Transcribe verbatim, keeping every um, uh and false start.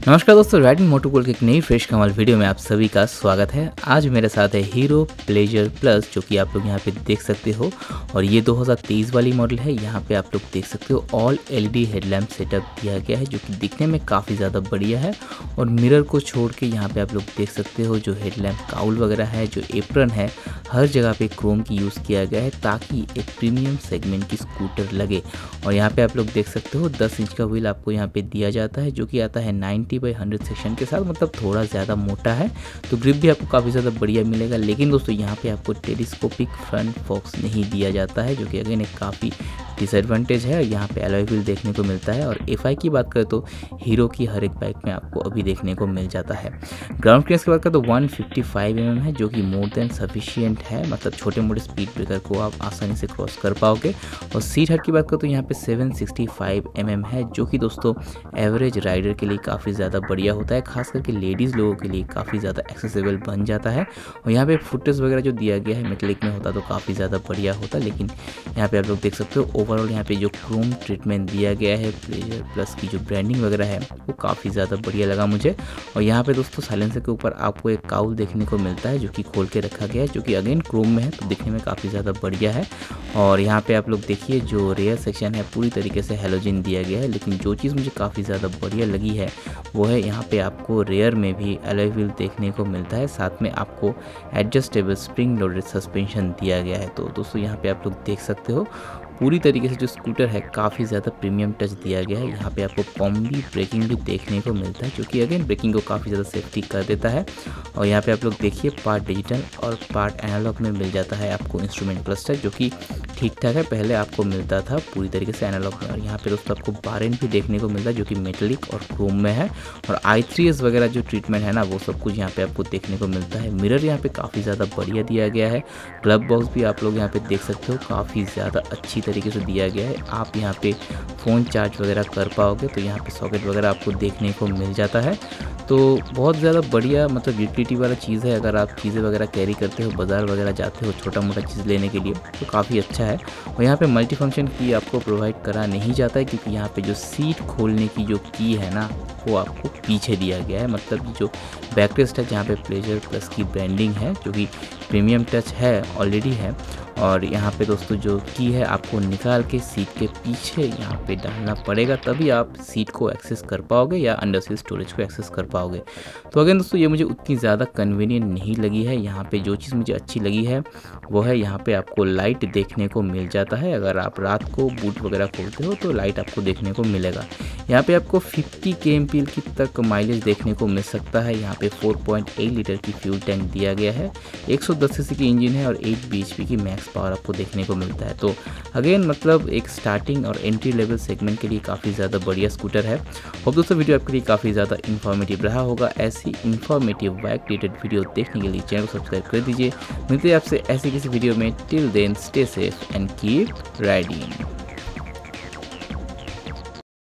नमस्कार दोस्तों, राइडिंग मोटोकूल के एक नई फ्रेश कमाल वीडियो में आप सभी का स्वागत है। आज मेरे साथ है हीरो प्लेजर प्लस, जो कि आप लोग यहाँ पे देख सकते हो। और ये दो हज़ार तेईस वाली मॉडल है। यहाँ पे आप लोग देख सकते हो ऑल एलईडी हेडलैम्प सेटअप दिया गया है, जो कि दिखने में काफ़ी ज़्यादा बढ़िया है। और मिरर को छोड़ के यहाँ पे आप लोग देख सकते हो जो हेडलैम्प काउल वगैरह है, जो एप्रन है, हर जगह पे क्रोम की यूज़ किया गया है ताकि एक प्रीमियम सेगमेंट की स्कूटर लगे। और यहाँ पे आप लोग देख सकते हो दस इंच का व्हील आपको यहाँ पे दिया जाता है, जो कि आता है नाइन्टी बाई हंड्रेड सेक्शन के साथ, मतलब थोड़ा ज़्यादा मोटा है। तो ग्रिप भी आपको काफ़ी ज़्यादा बढ़िया मिलेगा। लेकिन दोस्तों यहाँ पे आपको टेलीस्कोपिक फ्रंट फोक्स नहीं दिया जाता है, जो कि अगेन एक काफ़ी डिसएडवांटेज है। यहाँ पे अलॉय व्हील देखने को मिलता है। और एफ आई की बात करें तो हीरो की हर एक बाइक में आपको अभी देखने को मिल जाता है। ग्राउंड क्लियरेंस की बात करें तो one fifty five M M है, जो कि मोर देन सफिशिएंट है, मतलब छोटे मोटे स्पीड ब्रेकर को आप आसानी से क्रॉस कर पाओगे। और सीट हाइट की बात करें तो यहाँ पे seven sixty five M M है, जो कि दोस्तों एवरेज राइडर के लिए काफ़ी ज़्यादा बढ़िया होता है, खास करके लेडीज़ लोगों के लिए काफ़ी ज़्यादा एक्सेसिबल बन जाता है। और यहाँ पे फुटेज वगैरह जो दिया गया है मेटेलिक में होता तो काफ़ी ज़्यादा बढ़िया होता, लेकिन यहाँ पे आप लोग देख सकते हो ओवरऑल यहाँ पे जो क्रोम ट्रीटमेंट दिया गया है, प्लेजर प्लस की जो ब्रांडिंग वगैरह है वो काफ़ी ज़्यादा बढ़िया लगा मुझे। और यहाँ पे दोस्तों साइलेंसर के ऊपर आपको एक काउल देखने को मिलता है, जो कि खोल के रखा गया है, जो कि अगेन क्रोम में है, तो दिखने में काफ़ी ज़्यादा बढ़िया है। और यहाँ पे आप लोग देखिए जो रेयर सेक्शन है पूरी तरीके से हेलोजन दिया गया है। लेकिन जो चीज़ मुझे काफ़ी ज़्यादा बढ़िया लगी है वो है यहाँ पे आपको रेयर में भी अलॉय व्हील देखने को मिलता है, साथ में आपको एडजस्टेबल स्प्रिंग लोडेड सस्पेंशन दिया गया है। तो दोस्तों यहाँ पे आप लोग देख सकते हो पूरी तरीके से जो स्कूटर है काफ़ी ज़्यादा प्रीमियम टच दिया गया है। यहाँ पे आपको कॉम्बी ब्रेकिंग भी देखने को मिलता है, जो कि अगेन ब्रेकिंग को काफ़ी ज़्यादा सेफ्टी कर देता है। और यहाँ पे आप लोग देखिए पार्ट डिजिटल और पार्ट एनालॉग में मिल जाता है आपको इंस्ट्रूमेंट क्लस्टर, जो कि ठीक ठाक है। पहले आपको मिलता था पूरी तरीके से एनालॉग में। और यहाँ पे दोस्तों आपको बारेंट भी देखने को मिलता है, जो कि मेटेलिक और क्रोम में है। और आई थ्री एस वगैरह जो ट्रीटमेंट है ना वो सब कुछ यहाँ पे आपको देखने को मिलता है। मिरर यहाँ पे काफ़ी ज़्यादा बढ़िया दिया गया है। ग्लव बॉक्स भी आप लोग यहाँ पे देख सकते हो काफ़ी ज़्यादा अच्छी तरीके से दिया गया है। आप यहाँ पे फ़ोन चार्ज वगैरह कर पाओगे, तो यहाँ पे सॉकेट वगैरह आपको देखने को मिल जाता है। तो बहुत ज़्यादा बढ़िया मतलब यूटिलिटी वाला चीज़ है। अगर आप चीज़ें वगैरह कैरी करते हो, बाज़ार वगैरह जाते हो छोटा मोटा चीज़ लेने के लिए, तो काफ़ी अच्छा है। और यहाँ पे मल्टी फंक्शन की आपको प्रोवाइड करा नहीं जाता है, क्योंकि यहाँ पे जो सीट खोलने की जो की है ना वो आपको पीछे दिया गया है। मतलब जो बैकरेस्ट है जहाँ पे प्लेजर प्लस की ब्रांडिंग है, जो कि प्रीमियम टच है ऑलरेडी है। और यहाँ पे दोस्तों जो की है आपको निकाल के सीट के पीछे यहाँ पे डालना पड़ेगा, तभी आप सीट को एक्सेस कर पाओगे या अंडर सीट स्टोरेज को एक्सेस कर पाओगे। तो अगेन दोस्तों ये मुझे उतनी ज़्यादा कन्वीनियंट नहीं लगी है। यहाँ पे जो चीज़ मुझे अच्छी लगी है वो है यहाँ पे आपको लाइट देखने को मिल जाता है। अगर आप रात को बूट वगैरह खोलते हो तो लाइट आपको देखने को मिलेगा। यहाँ पे आपको फिफ्टी के एम पी एल की तक माइलेज देखने को मिल सकता है। यहाँ पे फोर पॉइंट एट लीटर की फ्यूल टैंक दिया गया है, एक सौ दस सी सी की इंजन है और एट बी एच पी की मैक्स पावर आपको देखने को मिलता है। तो अगेन मतलब एक स्टार्टिंग और एंट्री लेवल सेगमेंट के लिए काफ़ी ज़्यादा बढ़िया स्कूटर है। और दोस्तों वीडियो आपके लिए काफ़ी ज़्यादा इन्फॉर्मेटिव रहा होगा। ऐसी इन्फॉर्मेटिव बाइक रिलेटेड वीडियो देखने के लिए चैनल को सब्सक्राइब कर दीजिए। मिलते हैं आपसे ऐसी किसी वीडियो में। Till then stay safe and keep riding.